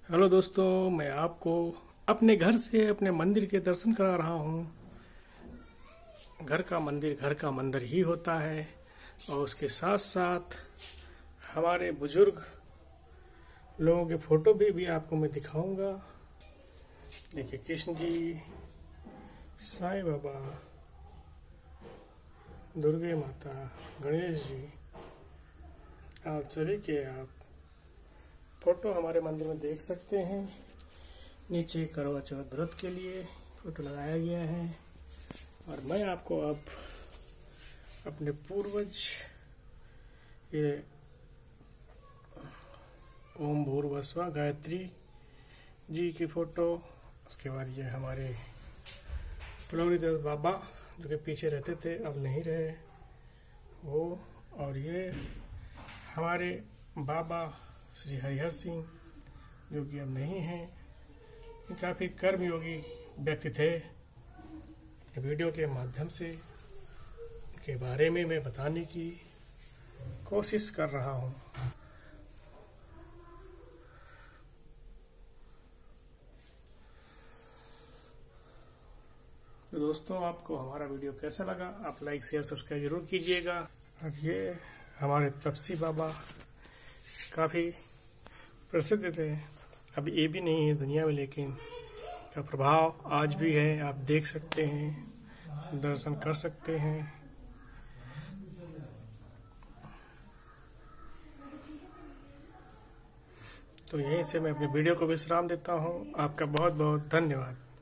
Hello दोस्तों, मैं आपको अपने घर से अपने मंदिर के दर्शन करा रहा हूँ। घर का मंदिर ही होता है। और उसके साथ साथ हमारे बुजुर्ग लोगों के फोटो भी आपको मैं दिखाऊंगा। देखिए, कृष्ण जी, साईं बाबा, दुर्गे माता, गणेश जी, आप सभी के आप फोटो हमारे मंदिर में देख सकते हैं। नीचे करवा चौथ व्रत के लिए फोटो लगाया गया है। और मैं आपको अब अपने पूर्वज ये ओम भूर्भुवस्सुः गायत्री जी की फोटो, उसके बाद ये हमारे तुलसीदास बाबा जो कि पीछे रहते थे, अब नहीं रहे वो, और ये हमारे बाबा श्री हरिहर सिंह जो कि अब नहीं हैं। काफ़ी कर्मयोगी व्यक्ति थे। वीडियो के माध्यम से उनके बारे में मैं बताने की कोशिश कर रहा हूँ। तो दोस्तों, आपको हमारा वीडियो कैसा लगा? आप लाइक शेयर सब्सक्राइब जरूर कीजिएगा। अब ये हमारे तपसी बाबा काफ़ी प्रसिद्ध थे, अब ये भी नहीं है दुनिया में, लेकिन का प्रभाव आज भी है। आप देख सकते हैं, दर्शन कर सकते हैं। तो यहीं से मैं अपने वीडियो को विश्राम देता हूँ। आपका बहुत बहुत धन्यवाद।